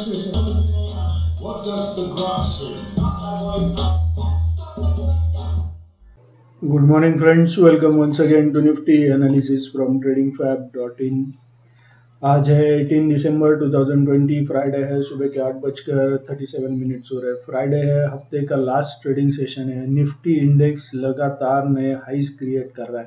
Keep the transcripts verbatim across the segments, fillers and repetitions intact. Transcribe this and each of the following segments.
question. What does the graph say? Good morning friends, welcome once again to Nifty analysis from trading fab dot in। आज है अठारह दिसंबर दो हज़ार बीस, Friday है, सुबह के आठ बजकर सैंतीस मिनट्स हो रहे हैं। फ्राइडे है, हफ्ते का लास्ट ट्रेडिंग सेशन है। निफ्टी इंडेक्स लगातार नए हाइस क्रिएट कर रहा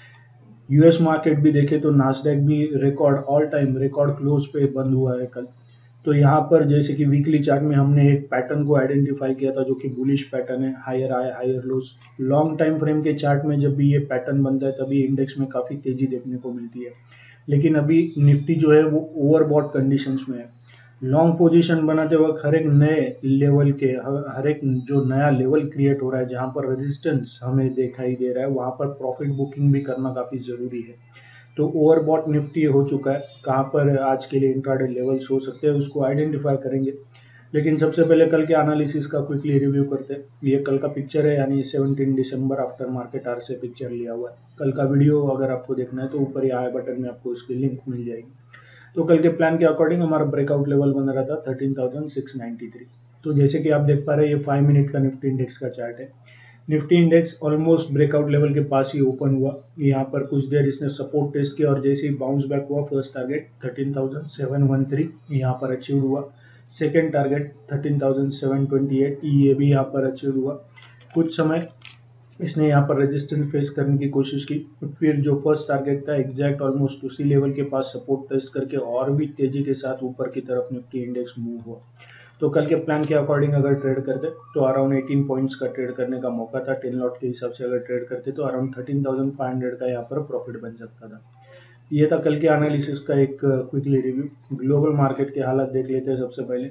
है। यूएस मार्केट भी देखे तो नास्डैक भी record all time record close पे बंद हुआ है कल। तो यहाँ पर जैसे कि वीकली चार्ट में हमने एक पैटर्न को आइडेंटिफाई किया था जो कि बुलिश पैटर्न है, higher high higher lows. Long time frame के चार्ट में जब भी ये पैटर्न बनता है तभी इंडेक्स में काफ़ी तेजी देखने को मिलती है। लेकिन अभी निफ्टी जो है वो ओवरबॉट कंडीशंस में है। लॉन्ग पोजीशन बनाते वक्त हर एक नए लेवल के हर एक जो नया लेवल क्रिएट हो रहा है, जहाँ पर रेजिस्टेंस हमें दिखाई दे रहा है, वहाँ पर प्रॉफिट बुकिंग भी करना काफ़ी ज़रूरी है। तो ओवरबॉट निफ्टी हो चुका है। कहाँ पर आज के लिए इंट्राडे लेवल्स हो सकते हैं उसको आइडेंटिफाई करेंगे। लेकिन सबसे पहले कल के एनालिसिस का क्विकली रिव्यू करते हैं। ये कल का पिक्चर है, यानी सत्रह दिसंबर आफ्टर मार्केट आर से पिक्चर लिया हुआ है। कल का वीडियो अगर आपको देखना है तो ऊपर ही आई बटन में आपको उसकी लिंक मिल जाएगी। तो कल के प्लान के अकॉर्डिंग हमारा ब्रेकआउट लेवल बन रहा था तेरह हज़ार छह सौ तिरानवे। तो जैसे कि आप देख पा रहे हैं, ये पाँच मिनट का निफ्टी इंडेक्स का चार्ट है। Nifty index almost breakout level के पास ही ओपन हुआ। यहाँ पर कुछ देर इसने सपोर्ट टेस्ट किया और जैसे ही बाउंस बैक हुआ, फर्स्ट टारगेट तेरह हज़ार सात सौ तेरह यहाँ पर अचीव हुआ। सेकेंड टारगेट तेरह हज़ार सात सौ अट्ठाईस, ये भी यहाँ पर अचीव हुआ। कुछ समय इसने यहाँ पर रेजिस्टेंस फेस करने की कोशिश की, फिर जो फर्स्ट टारगेट था एग्जैक्ट ऑलमोस्ट उसी लेवल के पास सपोर्ट टेस्ट करके और भी तेजी के साथ ऊपर की तरफ निफ्टी इंडेक्स मूव हुआ। तो कल के प्लान के अकॉर्डिंग अगर ट्रेड करते तो अराउंड अठारह पॉइंट्स का ट्रेड करने का मौका था। टेन लॉट के हिसाब से अगर ट्रेड करते तो अराउंड तेरह हज़ार पाँच सौ का यहाँ पर प्रॉफिट बन सकता था। ये था कल के एनालिसिस का एक क्विकली रिव्यू। ग्लोबल मार्केट के हालात देख लेते हैं। सबसे पहले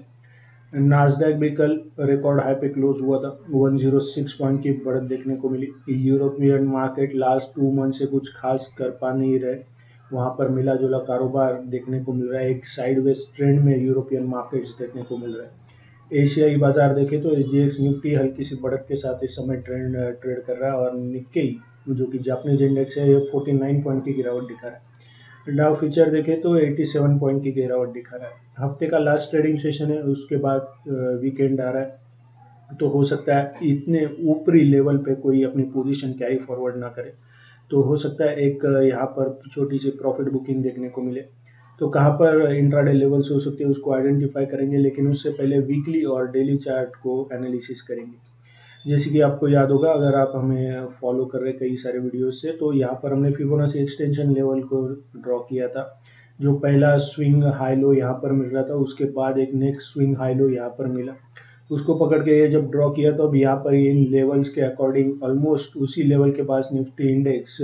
नास्डैक भी कल रिकॉर्ड हाई पे क्लोज हुआ था, एक सौ छह पॉइंट की बढ़त देखने को मिली। European market last two month से कुछ खास कर पा नहीं रहे, वहाँ पर मिला जुला कारोबार देखने को मिल रहा है। एक साइडवेज ट्रेंड में यूरोपियन मार्केट्स देखने को मिल रहा है। एशियाई बाजार देखें तो एसजीएक्स निफ्टी हल्की सी बढ़त के साथ इस समय ट्रेंड ट्रेड कर रहा है और निक्केई जो कि जापानीज इंडेक्स है, ये उनचास पॉइंट की गिरावट दिखा रहा है। डाउ फ्यूचर देखें तो सत्तासी पॉइंट की गिरावट दिखा रहा है। हफ्ते का लास्ट ट्रेडिंग सेशन है, उसके बाद वीकेंड आ रहा है, तो हो सकता है इतने ऊपरी लेवल पे कोई अपनी पोजीशन कैरी फॉरवर्ड ना करे। तो हो सकता है एक यहाँ पर छोटी सी प्रॉफिट बुकिंग देखने को मिले। तो कहाँ पर इंट्राडे लेवल्स हो सकते हैं उसको आइडेंटिफाई करेंगे, लेकिन उससे पहले वीकली और डेली चार्ट को एनालिसिस करेंगे। जैसे कि आपको याद होगा, अगर आप हमें फॉलो कर रहे कई सारे वीडियोस से, तो यहाँ पर हमने फिबोनाची एक्सटेंशन लेवल को ड्रॉ किया था। जो पहला स्विंग हाई लो यहाँ पर मिल रहा था, उसके बाद एक नेक्स्ट स्विंग हाई लो यहाँ पर मिला, उसको पकड़ के ये जब ड्रॉ किया तो अब यहाँ पर इन लेवल्स के अकॉर्डिंग ऑलमोस्ट उसी लेवल के पास निफ्टी इंडेक्स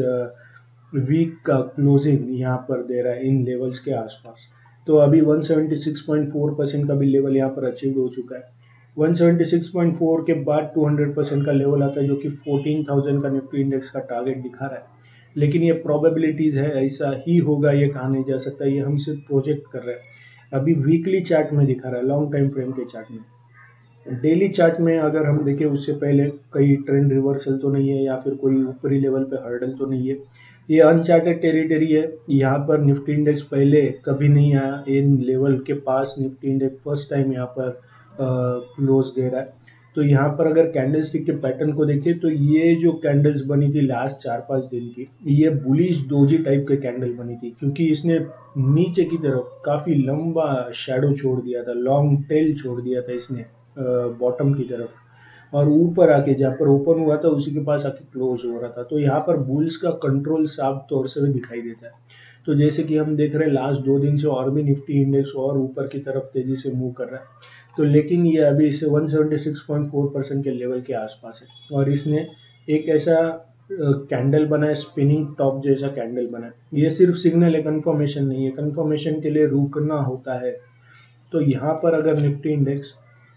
वीक का क्लोजिंग यहाँ पर दे रहा है इन लेवल्स के आसपास। तो अभी एक सौ छिहत्तर पॉइंट चार परसेंट का भी लेवल यहाँ पर अचीव हो चुका है। एक सौ छिहत्तर पॉइंट चार के बाद दो सौ परसेंट का लेवल आता है जो कि चौदह हज़ार का निफ्टी इंडेक्स का टारगेट दिखा रहा है। लेकिन ये प्रोबेबिलिटीज है, ऐसा ही होगा ये कहा नहीं जा सकता, ये हम सिर्फ प्रोजेक्ट कर रहे हैं। अभी वीकली चार्ट में दिखा रहा है, लॉन्ग टाइम फ्रेम के चार्ट में। डेली चार्ट में अगर हम देखें उससे पहले कई ट्रेंड रिवर्सल तो नहीं है या फिर कोई ऊपरी लेवल पे हर्डल तो नहीं है। ये अनचार्टेड टेरिटरी है। यहाँ पर निफ्टी इंडेक्स पहले कभी नहीं आया इन लेवल के पास। निफ्टी इंडेक्स फर्स्ट टाइम यहाँ पर क्लोज दे रहा है। तो यहाँ पर अगर कैंडलस्टिक के पैटर्न को देखें तो ये जो कैंडल्स बनी थी लास्ट चार पाँच दिन की, ये बुलिश डोजी टाइप के कैंडल बनी थी, क्योंकि इसने नीचे की तरफ काफ़ी लंबा शैडो छोड़ दिया था, लॉन्ग टेल छोड़ दिया था इसने बॉटम की तरफ, और ऊपर आके जहाँ पर ओपन हुआ था उसी के पास आके क्लोज हो रहा था। तो यहाँ पर बुल्स का कंट्रोल साफ तौर से भी दिखाई देता है। तो जैसे कि हम देख रहे हैं लास्ट दो दिन से और भी निफ्टी इंडेक्स और ऊपर की तरफ तेजी से मूव कर रहा है। तो लेकिन ये अभी इसे एक सौ छिहत्तर पॉइंट चार परसेंट के लेवल के आसपास है और इसने एक ऐसा कैंडल बनाया, स्पिनिंग टॉप जैसा कैंडल बनाया। ये सिर्फ सिग्नल है, कंफर्मेशन नहीं है। कंफर्मेशन के लिए रुकना होता है। तो यहाँ पर अगर निफ्टी इंडेक्स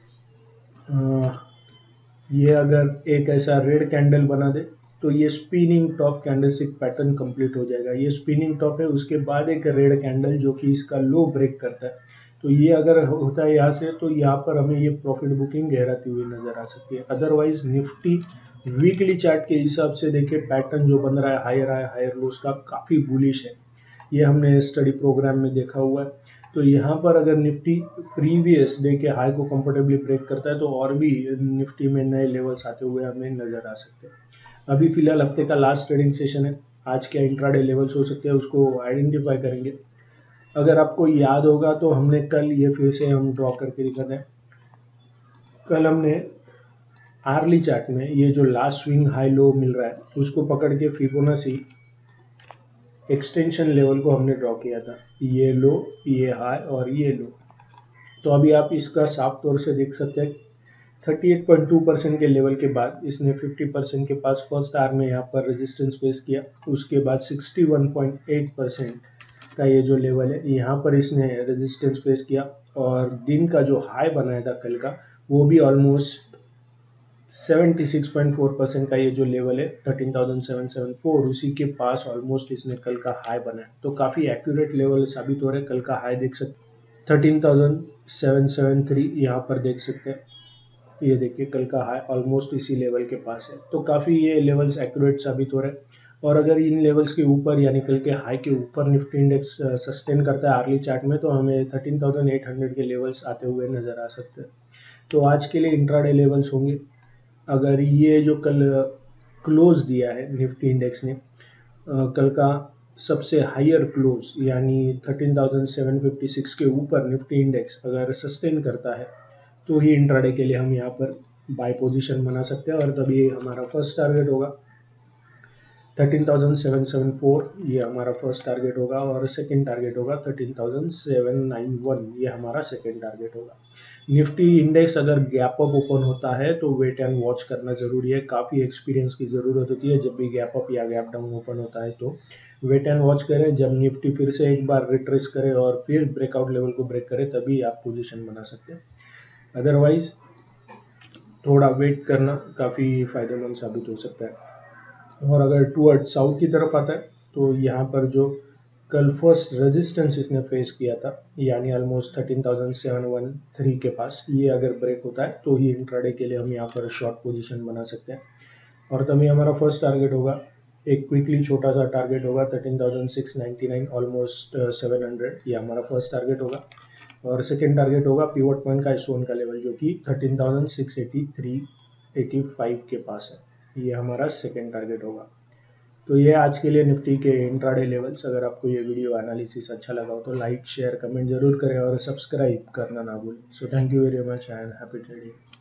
ये अगर एक ऐसा रेड कैंडल बना दे तो ये spinning top candlestick pattern complete हो जाएगा। ये स्पिनिंग टॉप है, उसके बाद एक रेड कैंडल जो कि इसका लो ब्रेक करता है। तो ये अगर होता है यहाँ से तो यहाँ पर हमें ये प्रॉफिट बुकिंग गहराती हुई नजर आ सकती है। अदरवाइज निफ्टी वीकली चार्ट के हिसाब से देखे पैटर्न जो बन रहा है हायर हाई हायर लोस का, काफ़ी बुलिश है। ये हमने स्टडी प्रोग्राम में देखा हुआ है। तो यहाँ पर अगर निफ्टी प्रीवियस डे के हाई को कंफर्टेबली ब्रेक करता है तो और भी निफ्टी में नए लेवल्स आते हुए हमें नजर आ सकते हैं। अभी फिलहाल हफ्ते का लास्ट ट्रेडिंग सेशन है, आज क्या इंट्राडे लेवल्स हो सकते हैं उसको आइडेंटिफाई करेंगे। अगर आपको याद होगा तो हमने कल ये फिर से हम ड्रॉ करके दिखाते हैं। कल हमने आर्ली चार्ट में ये जो लास्ट स्विंग हाई लो मिल रहा है उसको पकड़ के फिबोनाची एक्सटेंशन लेवल को हमने ड्रॉ किया था, ये लो, ये हाई और ये लो। तो अभी आप इसका साफ तौर से देख सकते हैं अड़तीस पॉइंट दो परसेंट के लेवल के बाद इसने पचास परसेंट के पास फर्स्ट आवर में यहाँ पर रेजिस्टेंस फेस किया, उसके बाद इकसठ पॉइंट आठ परसेंट का ये जो लेवल है यहाँ पर इसने रेजिस्टेंस फेस किया और दिन का जो हाई बनाया था कल का वो भी ऑलमोस्ट छिहत्तर पॉइंट चार परसेंट का ये जो लेवल है तेरह हज़ार सात सौ चौहत्तर उसी के पास ऑलमोस्ट इसने कल का हाई बनाया। तो काफ़ी एक्यूरेट लेवल साबित हो रहा है। कल का हाई देख सकते तेरह हज़ार सात सौ तिहत्तर यहाँ पर देख सकते हैं, ये देखिए कल का हाई ऑलमोस्ट इसी लेवल के पास है। तो काफ़ी ये लेवल्स एक्यूरेट साबित हो रहे हैं और अगर इन लेवल्स के ऊपर यानी कल के हाई के ऊपर निफ्टी इंडेक्स सस्टेन करता है आर्ली चार्ट में तो हमें तेरह हज़ार आठ सौ के लेवल्स आते हुए नजर आ सकते हैं। तो आज के लिए इंट्राडे लेवल्स होंगे, अगर ये जो कल क्लोज दिया है निफ्टी इंडेक्स ने, कल का सबसे हायर क्लोज यानी तेरह हज़ार सात सौ छप्पन के ऊपर निफ्टी इंडेक्स अगर सस्टेन करता है तो ही इंट्राडे के लिए हम यहाँ पर बाय पोजीशन बना सकते हैं और तभी हमारा फर्स्ट टारगेट होगा तेरह हज़ार सात सौ चौहत्तर, ये हमारा फर्स्ट टारगेट होगा और सेकंड टारगेट होगा तेरह हज़ार सात सौ इक्यानवे, ये हमारा सेकंड टारगेट होगा। निफ्टी इंडेक्स अगर गैप अप ओपन होता है तो वेट एंड वॉच करना जरूरी है, काफ़ी एक्सपीरियंस की ज़रूरत होती है जब भी गैप अप या गैप डाउन ओपन होता है। तो वेट एंड वॉच करें, जब निफ्टी फिर से एक बार रिट्रेस करे और फिर ब्रेकआउट लेवल को ब्रेक करे तभी आप पोजीशन बना सकते हैं, अदरवाइज थोड़ा वेट करना काफ़ी फायदेमंद साबित हो सकता है। और अगर टूवर्ड साउथ की तरफ आता है तो यहाँ पर जो कल फर्स्ट रेजिस्टेंस इसने फेस किया था यानी ऑलमोस्ट तेरह हज़ार सात सौ तेरह के पास, ये अगर ब्रेक होता है तो ही इंट्राडे के लिए हम यहाँ पर शॉर्ट पोजीशन बना सकते हैं और तभी हमारा फर्स्ट टारगेट होगा एक क्विकली छोटा सा टारगेट होगा तेरह हज़ार छह सौ निन्यानवे ऑलमोस्ट सात सौ, ये हमारा फर्स्ट टारगेट होगा और सेकेंड टारगेट होगा पिवट पॉइंट का सोन का लेवल जो कि तेरह हज़ार छह सौ तिरासी पचासी के पास है, ये हमारा सेकेंड टारगेट होगा। तो ये आज के लिए निफ्टी के इंट्राडे लेवल्स। अगर आपको ये वीडियो एनालिसिस अच्छा लगा हो तो लाइक शेयर कमेंट जरूर करें और सब्सक्राइब करना ना भूलें। So thank you very much and happy trading.